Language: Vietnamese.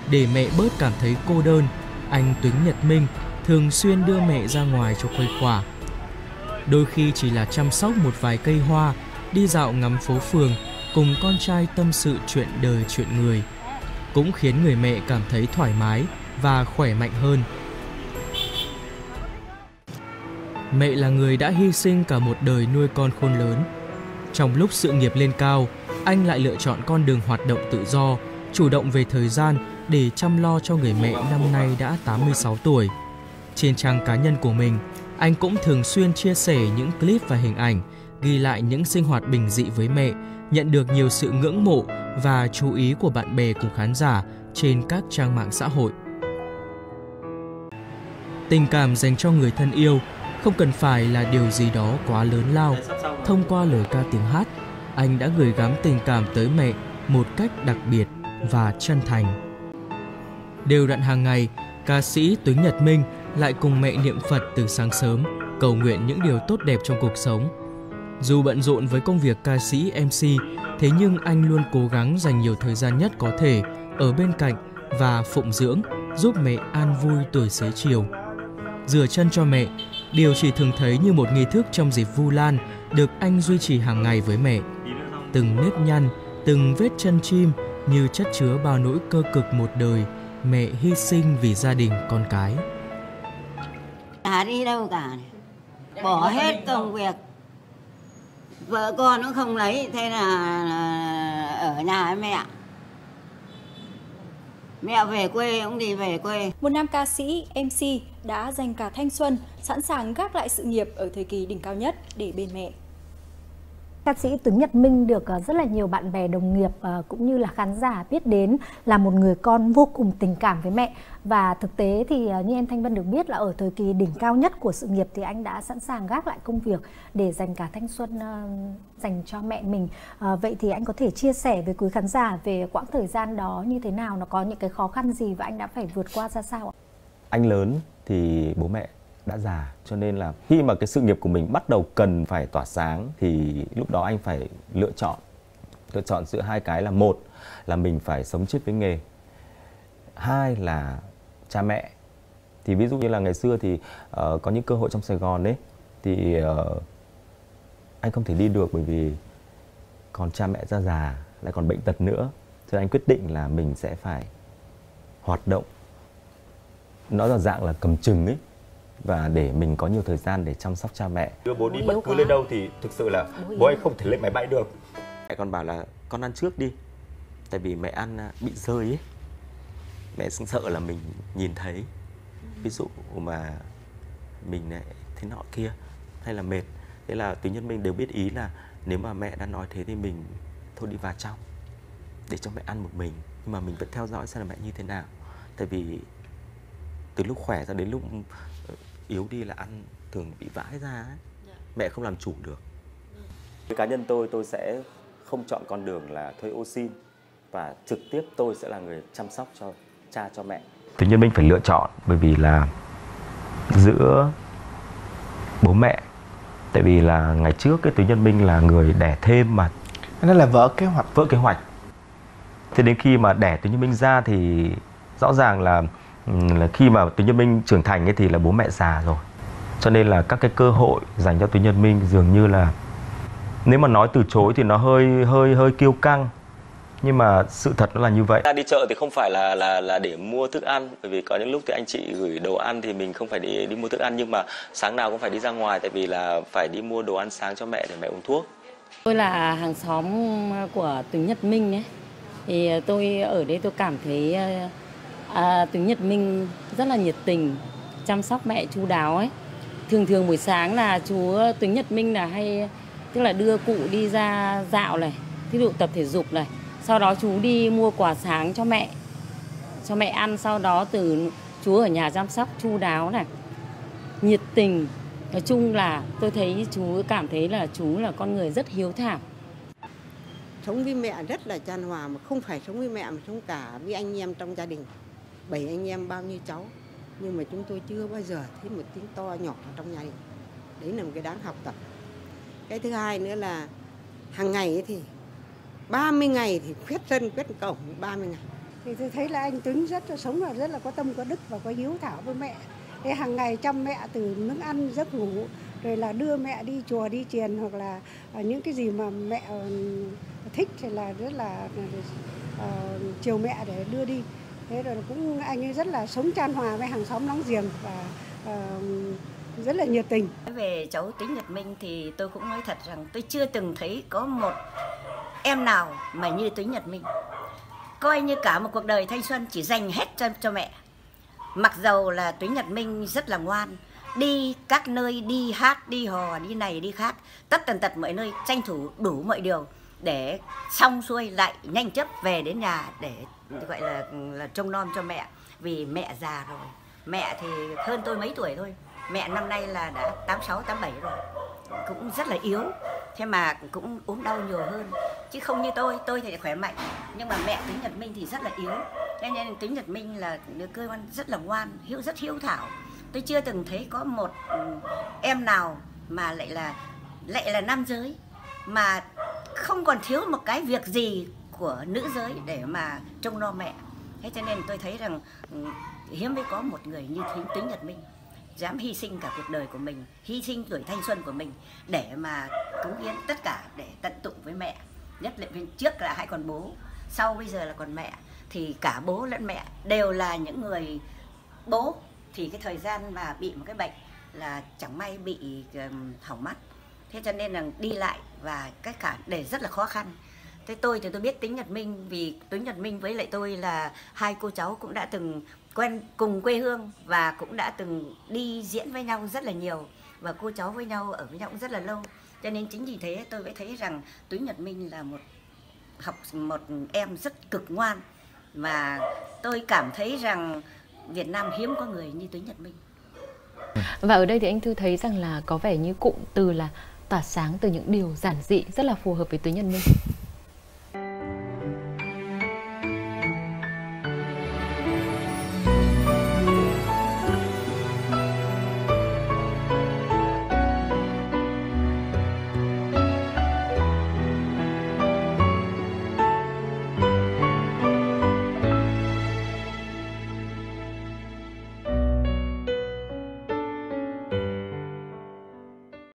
Để mẹ bớt cảm thấy cô đơn, anh Tuấn Nhật Minh thường xuyên đưa mẹ ra ngoài cho khuây khỏa. Đôi khi chỉ là chăm sóc một vài cây hoa, đi dạo ngắm phố phường, cùng con trai tâm sự chuyện đời chuyện người, cũng khiến người mẹ cảm thấy thoải mái và khỏe mạnh hơn. Mẹ là người đã hy sinh cả một đời nuôi con khôn lớn. Trong lúc sự nghiệp lên cao, anh lại lựa chọn con đường hoạt động tự do, chủ động về thời gian để chăm lo cho người mẹ năm nay đã 86 tuổi. Trên trang cá nhân của mình, anh cũng thường xuyên chia sẻ những clip và hình ảnh, ghi lại những sinh hoạt bình dị với mẹ, nhận được nhiều sự ngưỡng mộ và chú ý của bạn bè cùng khán giả trên các trang mạng xã hội. Tình cảm dành cho người thân yêu không cần phải là điều gì đó quá lớn lao. Thông qua lời ca tiếng hát, anh đã gửi gắm tình cảm tới mẹ một cách đặc biệt và chân thành. Đều đặn hàng ngày, ca sĩ Tuấn Nhật Minh lại cùng mẹ niệm Phật từ sáng sớm, cầu nguyện những điều tốt đẹp trong cuộc sống. Dù bận rộn với công việc ca sĩ MC, thế nhưng anh luôn cố gắng dành nhiều thời gian nhất có thể ở bên cạnh và phụng dưỡng, giúp mẹ an vui tuổi xế chiều. Rửa chân cho mẹ, điều chỉ thường thấy như một nghi thức trong dịp Vu Lan, được anh duy trì hàng ngày với mẹ. Từng nếp nhăn, từng vết chân chim như chất chứa bao nỗi cơ cực một đời mẹ hy sinh vì gia đình con cái. Chả đi đâu cả, bỏ hết công việc, vợ con cũng không lấy, thế là ở nhà với mẹ. Mẹ về quê cũng đi về quê. Một nam ca sĩ, MC đã dành cả thanh xuân, sẵn sàng gác lại sự nghiệp ở thời kỳ đỉnh cao nhất để bên mẹ. Ca sĩ Tuấn Nhật Minh được rất là nhiều bạn bè đồng nghiệp cũng như là khán giả biết đến là một người con vô cùng tình cảm với mẹ. Và thực tế thì như em Thanh Vân được biết là ở thời kỳ đỉnh cao nhất của sự nghiệp thì anh đã sẵn sàng gác lại công việc để dành cả thanh xuân dành cho mẹ mình. Vậy thì anh có thể chia sẻ với quý khán giả về quãng thời gian đó như thế nào, nó có những cái khó khăn gì và anh đã phải vượt qua ra sao ạ? Anh lớn thì bố mẹ đã già, cho nên là khi mà cái sự nghiệp của mình bắt đầu cần phải tỏa sáng thì lúc đó anh phải lựa chọn giữa hai cái là: một là mình phải sống chết với nghề, hai là cha mẹ. Thì ví dụ như là ngày xưa thì có những cơ hội trong Sài Gòn đấy thì anh không thể đi được bởi vì còn cha mẹ ra già lại còn bệnh tật nữa, cho nên anh quyết định là mình sẽ phải hoạt động, nó là dạng là cầm chừng ấy, và để mình có nhiều thời gian để chăm sóc cha mẹ. Đưa bố đi bất cứ lên đâu thì thực sự là bố anh không thể lên máy bay được. Mẹ con bảo là con ăn trước đi, tại vì mẹ ăn bị rơi ấy, mẹ sợ là mình nhìn thấy, ví dụ mà mình lại thế nọ kia hay là mệt. Thế là Tuấn Nhật Minh đều biết ý là nếu mà mẹ đã nói thế thì mình thôi đi vào trong để cho mẹ ăn một mình, nhưng mà mình vẫn theo dõi xem là mẹ như thế nào. Tại vì từ lúc khỏe ra đến lúc yếu đi là ăn thường bị vãi ra ấy. Mẹ không làm chủ được. Cá nhân tôi sẽ không chọn con đường là thuê ô sin, và trực tiếp tôi sẽ là người chăm sóc cho cha cho mẹ. Tuấn Nhật Minh phải lựa chọn, bởi vì là giữa bố mẹ, tại vì là ngày trước cái Tuấn Nhật Minh là người đẻ thêm mà, nó là vỡ kế hoạch. Thế đến khi mà đẻ Tuấn Nhật Minh ra thì rõ ràng là khi mà Tuấn Nhật Minh trưởng thành ấy thì là bố mẹ già rồi, cho nên là các cái cơ hội dành cho Tuấn Nhật Minh dường như là, nếu mà nói từ chối thì nó hơi kiêu căng, nhưng mà sự thật nó là như vậy. Ta đi chợ thì không phải là để mua thức ăn, bởi vì có những lúc thì anh chị gửi đồ ăn thì mình không phải đi mua thức ăn, nhưng mà sáng nào cũng phải đi ra ngoài, tại vì là phải đi mua đồ ăn sáng cho mẹ để mẹ uống thuốc. Tôi là hàng xóm của Tuấn Nhật Minh ấy, thì tôi ở đây tôi cảm thấy Tuấn Nhật Minh rất là nhiệt tình, chăm sóc mẹ chu đáo ấy. Thường buổi sáng là chú Tuấn Nhật Minh là hay, tức là đưa cụ đi ra dạo này, thí dụ tập thể dục này, sau đó chú đi mua quà sáng cho mẹ ăn, sau đó từ chú ở nhà chăm sóc chu đáo này, nhiệt tình. Nói chung là tôi thấy chú cảm thấy là chú là con người rất hiếu thảo. Sống với mẹ rất là chan hòa, mà không phải sống với mẹ mà sống cả với anh em trong gia đình. 7 anh em bao nhiêu cháu, nhưng mà chúng tôi chưa bao giờ thấy một tiếng to nhỏ trong gia đình. Đấy là một cái đáng học tập. Cái thứ hai nữa là hàng ngày thì 30 ngày thì quét sân quét cổng 30 ngày. Thì tôi thấy là anh Tuấn sống rất là có tâm có đức và có hiếu thảo với mẹ. Thế hàng ngày chăm mẹ từ miếng ăn giấc ngủ, rồi là đưa mẹ đi chùa đi chiền, hoặc là những cái gì mà mẹ thích thì là rất là chiều mẹ để đưa đi. Thế rồi cũng anh ấy rất là sống chan hòa với hàng xóm láng giềng và rất là nhiệt tình. Về cháu Tính Nhật Minh thì tôi cũng nói thật rằng tôi chưa từng thấy có một em nào mà như Tính Nhật Minh. Coi như cả một cuộc đời thanh xuân chỉ dành hết cho mẹ. Mặc dầu là Tính Nhật Minh rất là ngoan, đi các nơi, đi hát, đi hò, đi này, đi khác, tất tần tật mọi nơi, tranh thủ đủ mọi điều để xong xuôi lại nhanh chấp về đến nhà để gọi là trông nom cho mẹ. Vì mẹ già rồi, mẹ thì hơn tôi mấy tuổi thôi, mẹ năm nay là đã 86, 87 rồi, cũng rất là yếu, thế mà cũng ốm đau nhiều hơn. Chứ không như tôi thì khỏe mạnh, nhưng mà mẹ Tính Nhật Minh thì rất là yếu. Thế nên Tính Nhật Minh là đứa cơ quan rất là ngoan, rất hiếu thảo. Tôi chưa từng thấy có một em nào mà lại là nam giới mà không còn thiếu một cái việc gì của nữ giới để mà trông nom mẹ. Thế cho nên tôi thấy rằng hiếm mới có một người như Tính Nhật Minh dám hy sinh cả cuộc đời của mình, hy sinh tuổi thanh xuân của mình để mà cống hiến tất cả để tận tụng với mẹ. Nhất là trước là hay còn bố, sau bây giờ là còn mẹ, thì cả bố lẫn mẹ đều là những người. Bố thì cái thời gian mà bị một cái bệnh là chẳng may bị hỏng mắt, thế cho nên là đi lại và cách cả để rất là khó khăn. Thế tôi thì tôi biết Tính Nhật Minh vì Tính Nhật Minh với lại tôi là hai cô cháu cũng đã từng quen cùng quê hương và cũng đã từng đi diễn với nhau rất là nhiều, và cô cháu với nhau ở với nhau cũng rất là lâu. Cho nên chính vì thế tôi mới thấy rằng Tính Nhật Minh là một em rất cực ngoan, và tôi cảm thấy rằng Việt Nam hiếm có người như Tính Nhật Minh. Và ở đây thì anh Thư thấy rằng là có vẻ như cụm từ là tỏa sáng từ những điều giản dị rất là phù hợp với Tính Nhật Minh.